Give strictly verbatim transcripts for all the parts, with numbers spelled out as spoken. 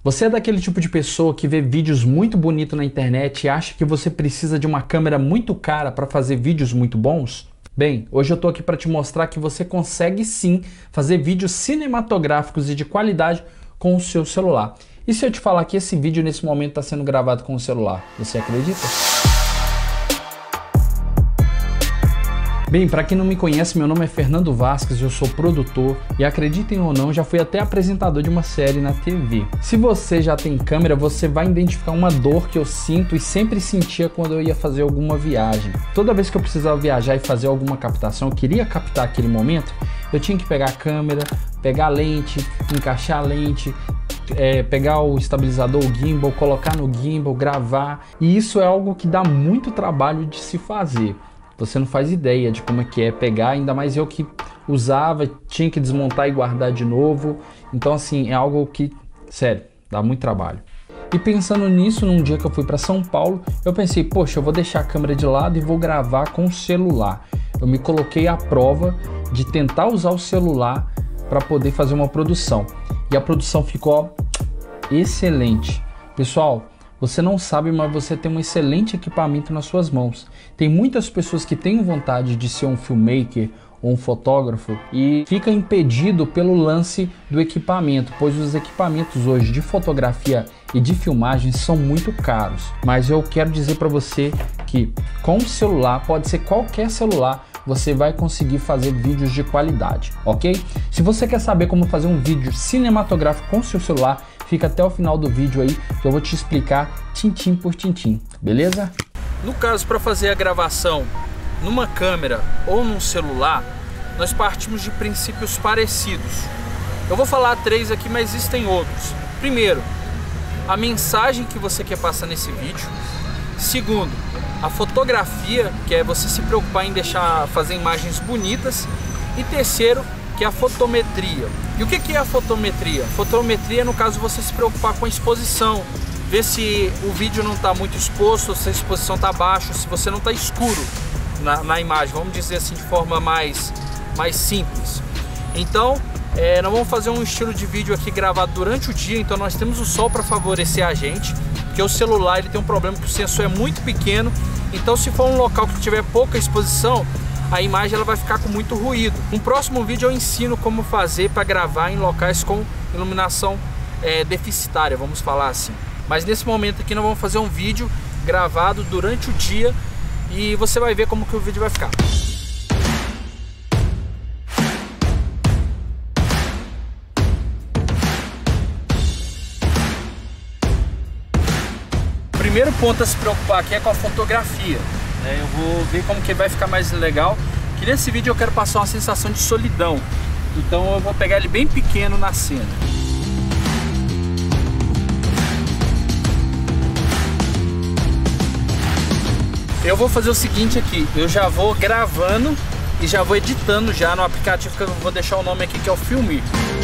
Você é daquele tipo de pessoa que vê vídeos muito bonitos na internet e acha que você precisa de uma câmera muito cara para fazer vídeos muito bons? Bem, hoje eu tô aqui para te mostrar que você consegue sim fazer vídeos cinematográficos e de qualidade com o seu celular. E se eu te falar que esse vídeo nesse momento está sendo gravado com o celular, você acredita? Bem, para quem não me conhece, meu nome é Fernando Vasquez, eu sou produtor e, acreditem ou não, já fui até apresentador de uma série na T V. Se você já tem câmera, você vai identificar uma dor que eu sinto e sempre sentia quando eu ia fazer alguma viagem. Toda vez que eu precisava viajar e fazer alguma captação, eu queria captar aquele momento, eu tinha que pegar a câmera, pegar a lente, encaixar a lente, É, pegar o estabilizador, o gimbal, colocar no gimbal, gravar, e isso é algo que dá muito trabalho de se fazer. Você não faz ideia de como é que é pegar, ainda mais eu que usava, tinha que desmontar e guardar de novo. Então assim, é algo que, sério, dá muito trabalho. E pensando nisso, num dia que eu fui para São Paulo, eu pensei, poxa, eu vou deixar a câmera de lado e vou gravar com o celular. Eu me coloquei à prova de tentar usar o celular para poder fazer uma produção. E a produção ficou excelente. Pessoal, você não sabe, mas você tem um excelente equipamento nas suas mãos. Tem muitas pessoas que têm vontade de ser um filmmaker ou um fotógrafo e fica impedido pelo lance do equipamento, pois os equipamentos hoje de fotografia e de filmagem são muito caros. Mas eu quero dizer para você que com o celular, pode ser qualquer celular, você vai conseguir fazer vídeos de qualidade, ok? Se você quer saber como fazer um vídeo cinematográfico com o seu celular, fica até o final do vídeo aí que eu vou te explicar tintim por tintim, beleza? No caso, para fazer a gravação numa câmera ou num celular, nós partimos de princípios parecidos. Eu vou falar três aqui, mas existem outros. Primeiro, a mensagem que você quer passar nesse vídeo. Segundo, a fotografia, que é você se preocupar em deixar fazer imagens bonitas. E terceiro, que é a fotometria. E o que é a fotometria? Fotometria, no caso, você se preocupar com a exposição, ver se o vídeo não está muito exposto, se a exposição está baixa, se você não está escuro na, na imagem, vamos dizer assim de forma mais, mais simples. Então, é, nós vamos fazer um estilo de vídeo aqui gravado durante o dia, então nós temos o sol para favorecer a gente, porque o celular ele tem um problema que o sensor é muito pequeno, então se for um local que tiver pouca exposição, a imagem ela vai ficar com muito ruído. No próximo vídeo eu ensino como fazer para gravar em locais com iluminação é, deficitária, vamos falar assim. Mas nesse momento aqui nós vamos fazer um vídeo gravado durante o dia e você vai ver como que o vídeo vai ficar. O primeiro ponto a se preocupar aqui é com a fotografia. Eu vou ver como que vai ficar mais legal, que nesse vídeo eu quero passar uma sensação de solidão. Então eu vou pegar ele bem pequeno na cena. Eu vou fazer o seguinte aqui, eu já vou gravando e já vou editando já no aplicativo que eu vou deixar o nome aqui, que é o Filmir.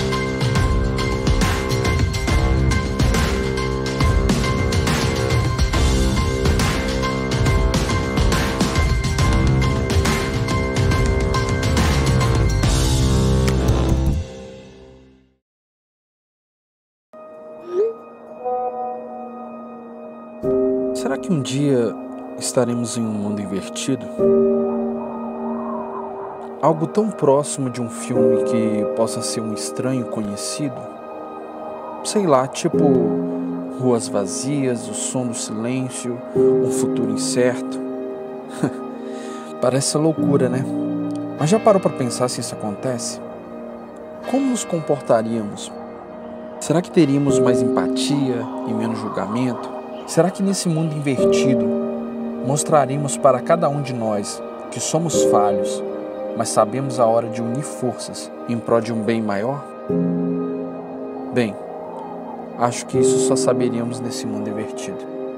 Será que um dia estaremos em um mundo invertido? Algo tão próximo de um filme que possa ser um estranho conhecido? Sei lá, tipo ruas vazias, o som do silêncio, um futuro incerto. Parece loucura, né? Mas já parou para pensar se isso acontece? Como nos comportaríamos? Será que teríamos mais empatia e menos julgamento? Será que nesse mundo invertido mostraremos para cada um de nós que somos falhos, mas sabemos a hora de unir forças em prol de um bem maior? Bem, acho que isso só saberíamos nesse mundo invertido.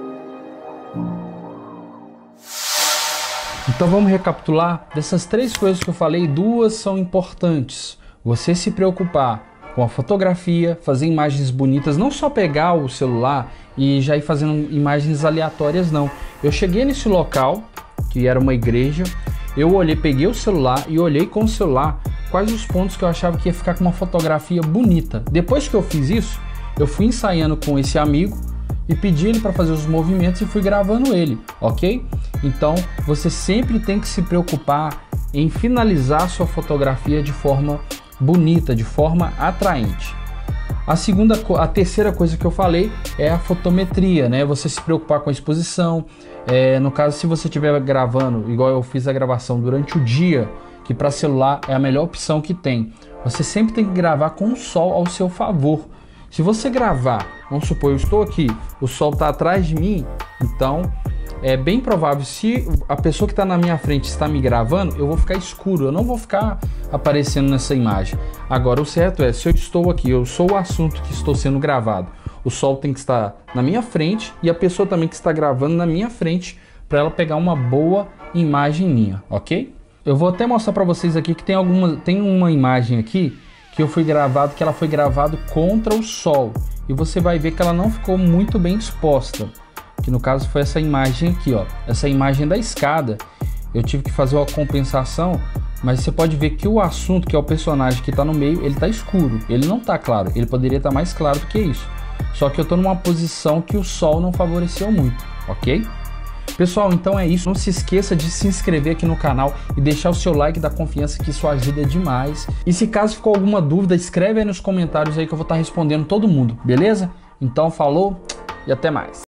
Então vamos recapitular. Dessas três coisas que eu falei, duas são importantes. Você se preocupar com a fotografia, fazer imagens bonitas, não só pegar o celular e já ir fazendo imagens aleatórias, não. Eu cheguei nesse local, que era uma igreja, eu olhei, peguei o celular e olhei com o celular quais os pontos que eu achava que ia ficar com uma fotografia bonita. Depois que eu fiz isso, eu fui ensaiando com esse amigo e pedi ele para fazer os movimentos e fui gravando ele, ok? Então você sempre tem que se preocupar em finalizar sua fotografia de forma bonita, de forma atraente. A segunda, a terceira coisa que eu falei é a fotometria, né? Você se preocupar com a exposição. É, no caso, se você estiver gravando, igual eu fiz a gravação durante o dia, que para celular é a melhor opção que tem. Você sempre tem que gravar com o sol ao seu favor. Se você gravar, vamos supor, eu estou aqui, o sol está atrás de mim, então é bem provável, se a pessoa que está na minha frente está me gravando, eu vou ficar escuro, eu não vou ficar aparecendo nessa imagem. Agora, o certo é, se eu estou aqui, eu sou o assunto que estou sendo gravado, o sol tem que estar na minha frente e a pessoa também que está gravando na minha frente, para ela pegar uma boa imagem minha, ok? Eu vou até mostrar para vocês aqui que tem, alguma, tem uma imagem aqui que eu fui gravado, que ela foi gravado contra o sol, e você vai ver que ela não ficou muito bem exposta, que no caso foi essa imagem aqui, ó, essa imagem da escada. Eu tive que fazer uma compensação, mas você pode ver que o assunto, que é o personagem que está no meio, ele está escuro, ele não está claro, ele poderia estar mais claro do que isso, só que eu estou numa posição que o sol não favoreceu muito, ok? Pessoal, então é isso. Não se esqueça de se inscrever aqui no canal e deixar o seu like da confiança, que isso ajuda demais. E se caso ficou alguma dúvida, escreve aí nos comentários aí que eu vou estar respondendo todo mundo, beleza? Então falou e até mais.